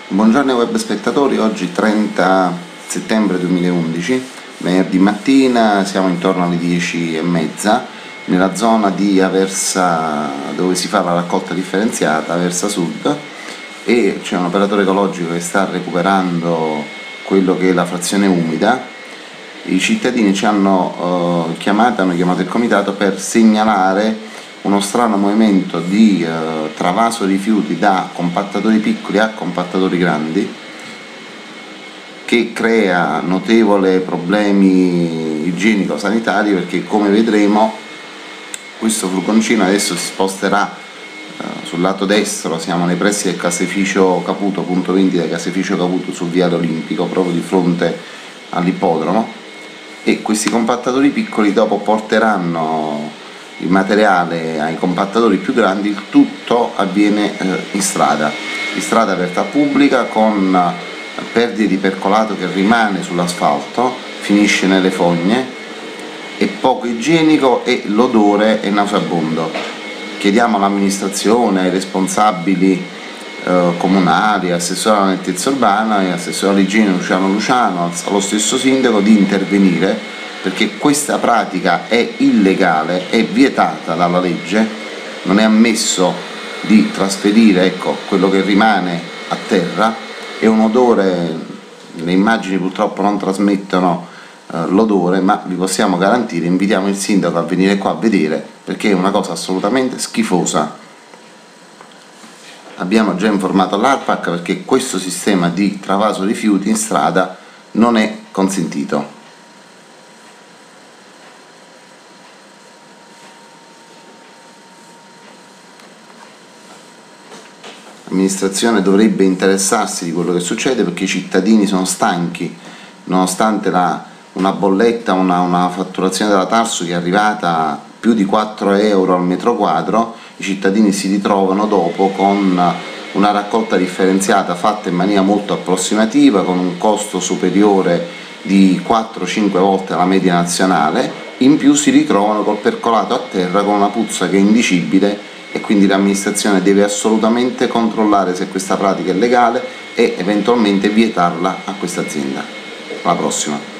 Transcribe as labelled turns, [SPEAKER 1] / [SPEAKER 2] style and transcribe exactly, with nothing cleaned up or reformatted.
[SPEAKER 1] Buongiorno web spettatori, oggi trenta settembre duemilaundici, venerdì mattina, siamo intorno alle dieci e mezza nella zona di Aversa dove si fa la raccolta differenziata, Aversa Sud, e c'è un operatore ecologico che sta recuperando quello che è la frazione umida. I cittadini ci hanno eh, chiamato, hanno chiamato il comitato per segnalare uno strano movimento di eh, travaso rifiuti da compattatori piccoli a compattatori grandi, che crea notevoli problemi igienico-sanitari, perché come vedremo questo furgoncino adesso si sposterà eh, sul lato destro. Siamo nei pressi del caseificio Caputo, punto vendita caseificio Caputo sul viale Olimpico, proprio di fronte all'ippodromo, e questi compattatori piccoli dopo porteranno il materiale ai compattatori più grandi. Il tutto avviene eh, in strada, in strada aperta pubblica, con eh, perdite di percolato che rimane sull'asfalto, finisce nelle fogne, è poco igienico e l'odore è nauseabondo. Chiediamo all'amministrazione, ai responsabili eh, comunali, assessore alla nettezza urbana e assessore all'igiene Luciano Luciano, allo stesso sindaco, di intervenire, perché questa pratica è illegale, è vietata dalla legge. Non è ammesso di trasferire ecco, quello che rimane a terra. È un odore, le immagini purtroppo non trasmettono eh, l'odore, ma vi possiamo garantire, invitiamo il sindaco a venire qua a vedere, perché è una cosa assolutamente schifosa. Abbiamo già informato l'ARPAC perché questo sistema di travaso rifiuti in strada non è consentito. L'amministrazione dovrebbe interessarsi di quello che succede, perché i cittadini sono stanchi, nonostante la, una bolletta, una, una fatturazione della Tarsu che è arrivata a più di quattro euro al metro quadro. I cittadini si ritrovano dopo con una raccolta differenziata fatta in maniera molto approssimativa, con un costo superiore di quattro cinque volte la media nazionale. In più si ritrovano col percolato a terra, con una puzza che è indicibile, e quindi l'amministrazione deve assolutamente controllare se questa pratica è legale e eventualmente vietarla a questa azienda. Alla prossima!